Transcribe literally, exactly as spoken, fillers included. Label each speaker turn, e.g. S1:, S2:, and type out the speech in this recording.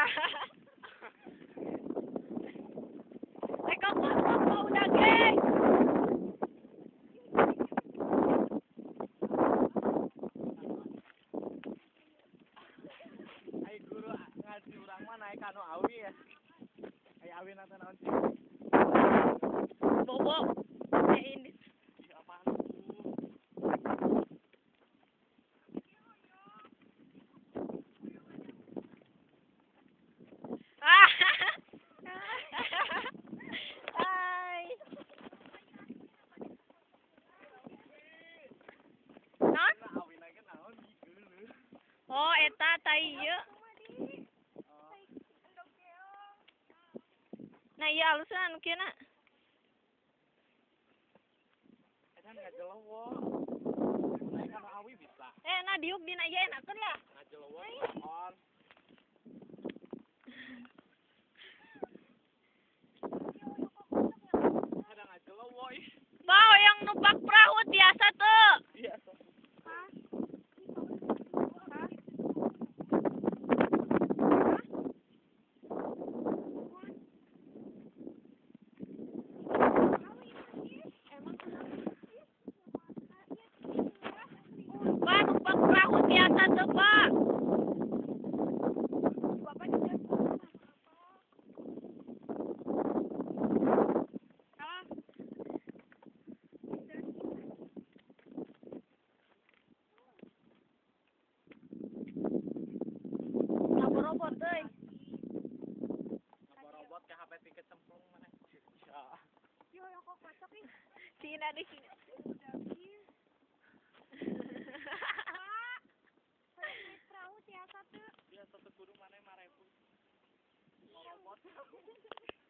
S1: Eka kok udah geng.
S2: Ai guru ngaji urang mah naik anu awi ya. Ai awi nanti naon sih?
S1: Bobo. Eh ini.
S2: Apaan?
S1: Hai. Non?
S2: Awi naik naon gitu.
S1: Oh, eta tai ieu. Nah, iya alusan anu kieu na.
S2: Eta ngajelewo. Naik anu awi bisa.
S1: Eh, nah diuk dina ieu enakeun lah.
S2: Ngajelewo on. Ada ngajelewo ih.
S1: Bau yang numpak perahu biasa tuh.
S2: Iya.
S1: Pak, numpak perahu biasa tuh, Pak. Robot euy.
S2: Robot ke H P tiket cemplung mana? Ya.
S3: Yo yang kok masuk nih.
S1: Tina di sini.
S3: Naik perahu biasa tuh.
S2: Biasa tuh guru mana lima ribu. Robot.